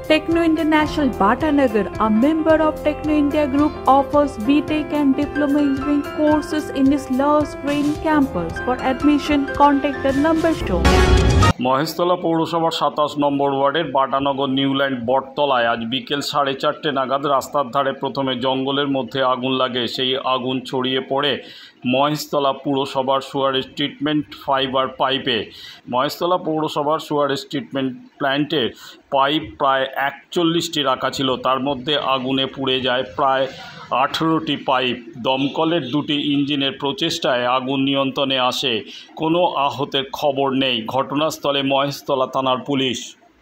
Techno International Bhatanagar, a member of Techno India Group, offers BTech and Diploma Engineering courses in its Lush Green campus. For admission, contact the number shown. Maheshtala পৌরসভার ২৭ নম্বর ওয়ার্ডের Batanagar Newland বটতলায় আজ বিকেল 4:30 নাগাদ রাস্তার ধারে প্রথমে জঙ্গলের মধ্যে আগুন লাগে। সেই আগুন ছড়িয়ে পড়ে মহেশতলা পুরসভার সুয়ারেজ ট্রিটমেন্ট ফাইবার পাইপে। মহেশতলা পৌরসভার সুয়ারেজ ট্রিটমেন্ট প্ল্যান্টের পাইপ প্রায় ৪১টি রাখা ছিল, তার মধ্যে আগুনে পুড়ে যায় প্রায় 18টি পাইপ। দমকলের 2টি ইঞ্জিনের প্রচেষ্টায় আগুন নিয়ন্ত্রণে আসে। কোনো আহতের খবর নেই। ঘটনাস্থলে মহেশতলা থানার পুলিশ।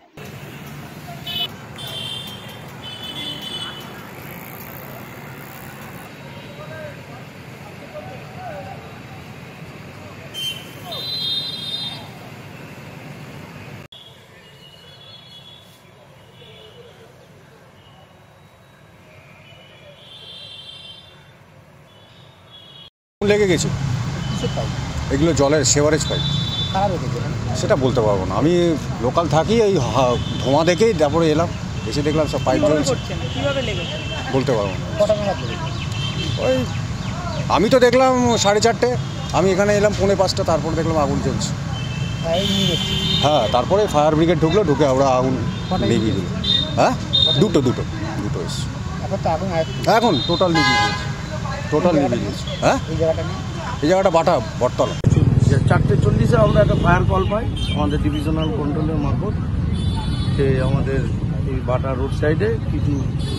লেগে গেছে, এগুলো জলের সেভারেজ পাইপ। সেটা বলতে পারবো না, আমি লোকাল থাকি, এই ধোঁয়া দেখেই তারপরে এলাম, এসে দেখলাম সব পাইপ জ্বলছে। বলতে পারবো না, ওই আমি তো দেখলাম 4:30, আমি এখানে এলাম 4:45, তারপরে দেখলাম আগুন জ্বলছে। হ্যাঁ, তারপরে ফায়ার ব্রিগেড ঢুকলো, ঢুকে ওরা আগুন নিভিয়ে দিল। হ্যাঁ, দুটো এসছে। এখন টোটাল নিভিয়ে দিয়েছে, হ্যাঁ। এই জায়গাটা বটতলা। 4:40 আমরা একটা ফায়ার কল পাই আমাদের ডিভিশনাল কন্ট্রোলের মারফত, যে আমাদের এই বাটা রোড সাইডে কিছু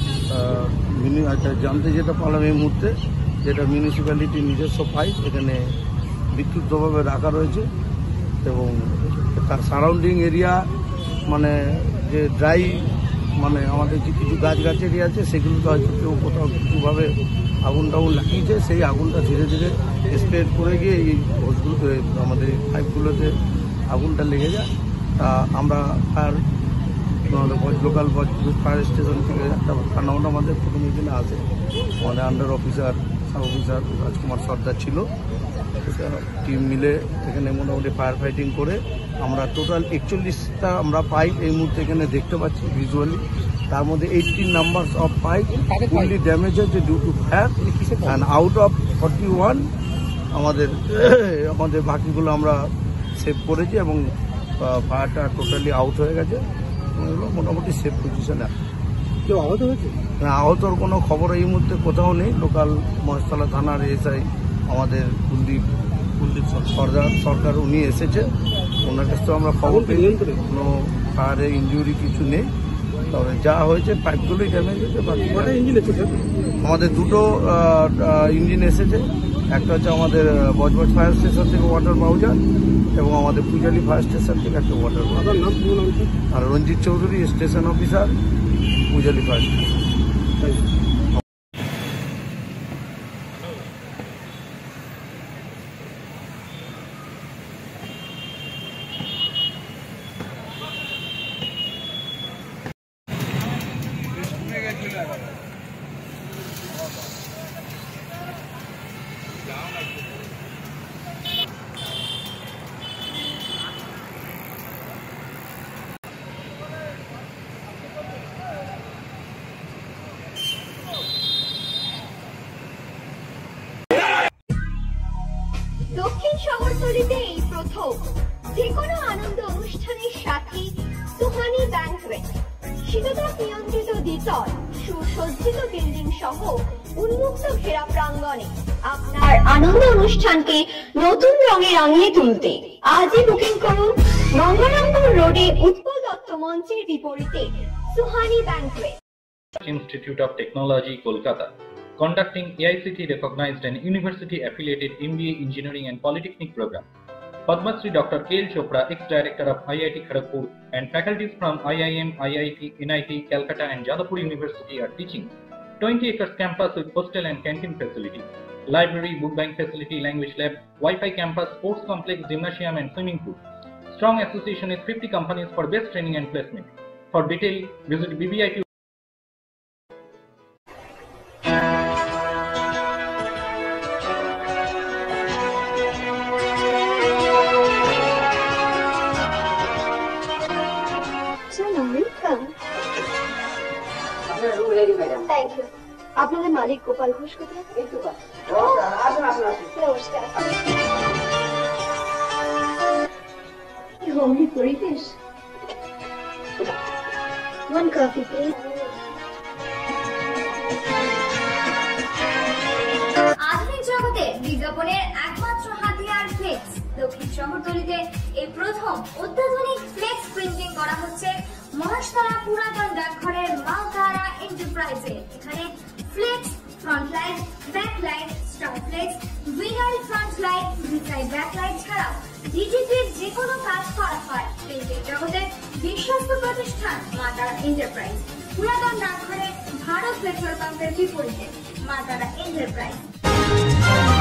জানতে যেতে পারলাম এই মুহূর্তে, যেটা মিউনিসিপ্যালিটির নিজস্ব পাইপ এখানে বিক্ষিপ্তভাবে রাখা রয়েছে এবং তার সারাউন্ডিং এরিয়া মানে যে ড্রাই মানে আমাদের যে কিছু গাছগাছালি আছে সেগুলোতে হয়তো কেউ কোথাও কিছুভাবে আগুন লাগিয়েছে। সেই আগুনটা ধীরে ধীরে স্প্রেড করে গিয়ে এই হোসগুলোতে আমাদের পাইপগুলোতে আগুনটা লেগে যায়। তা আমরা ফায়ার লোকাল ফায়ার স্টেশন থেকে একটা থানাউন্ড আমাদের প্রথম এখানে আসে, আমাদের under officer sub officer Rajkumar Sardar ছিল, টিম মিলে এখানে মোটামুটি ফায়ার ফাইটিং করে আমরা টোটাল 41টা আমরা পাইপ এই মুহূর্তে এখানে দেখতে পাচ্ছি ভিজুয়ালি। তার মধ্যে 18 numbers of pipe fully damage হয়েছে due to fire, and out of 41 আমাদের বাকিগুলো আমরা সেভ করেছি এবং ফায়ারটা টোটালি আউট হয়ে গেছে। এগুলো মোটামুটি সেফ পজিশনে। কেউ আহত হয়েছে না? আহতর কোনো খবর এই মুহূর্তে কোথাও নেই। লোকাল মহেশতলা থানার এসআই আমাদের কুলদীপ সরকার উনি এসেছে, ওনার কাছ থেকে আমরা খবর পেয়ে কোনো ফায়ারে ইঞ্জুরি কিছু নেই। তবে যা হয়েছে পাইপগুলোই ড্যামেজ হয়েছে। বাকি ইঞ্জিন এসেছে, আমাদের 2টো ইঞ্জিন এসেছে। একটা হচ্ছে আমাদের বজবজ ফায়ার স্টেশন থেকে ওয়াটার পাওয়া যায় এবং আমাদের পূজালি ফায়ার স্টেশন থেকে একটা ওয়াটার পাওয়া যায়। আর Ranjit Chowdhury station officer, Pujali fire station. দক্ষিণ শহরতলিতে এই প্রথম যে কোনো আনন্দ অনুষ্ঠানের সাথে সুহানি ব্যাংকুয়েট, শীততাপ নিয়ন্ত্রিত দ্বিতল, সুসজ্জিত বিল্ডিং সহ উন্মুক্ত ঘেরা প্রাঙ্গণে আপনার আনন্দ অনুষ্ঠানকে নতুন রঙে রাঙিয়ে তুলতে আজই বুকিং করুন গঙ্গারামপুর রোডে উৎপল দত্ত মঞ্চের বিপরীতে Suhani banquet. Institute of Technology, Kolkata, conducting AICTE recognized and university affiliated MBA Engineering and Polytechnic program. Padma Shri Dr. K.L. Chopra, ex-director of IIT Kharagpur, and faculties from IIM, IIT, NIT, Calcutta and Jadavpur University are teaching. 20 acres campus with hostel and canteen facility, library, book bank facility, language lab, Wi-Fi campus, sports complex, gymnasium and swimming pool. Strong association with 50 companies for best training and placement. For detail, visit BBIT. Welcome. আপনাদের মালিক গোপাল ঘোষ কোথায়? নমস্কার। Homely পরিবেশ। One coffee, please. আধুনিক জগতে বিজ্ঞাপনের একমাত্র হাতিয়ার flakes. দক্ষিণ শহরতলিতে এই প্রথম অত্যাধুনিক ফ্লেক্স প্রিন্টিং করা হচ্ছে মহাশতলা পুরাতন ডাকঘরের মালতারা এন্টারপ্রাইজে। এখানে flex, front light, back light, star flex, vinyl front light, beside back light ছাড়াও ডিজিটাল যে কোনো কাজ করা হয়। প্রিন্টিং জগতের বিশ্বস্ত প্রতিষ্ঠান মালতারা এন্টারপ্রাইজ। পুরাতন ডাকঘরে ভারত পেট্রোল পাম্পের বিপরীতে মালতারা এন্টারপ্রাইজ।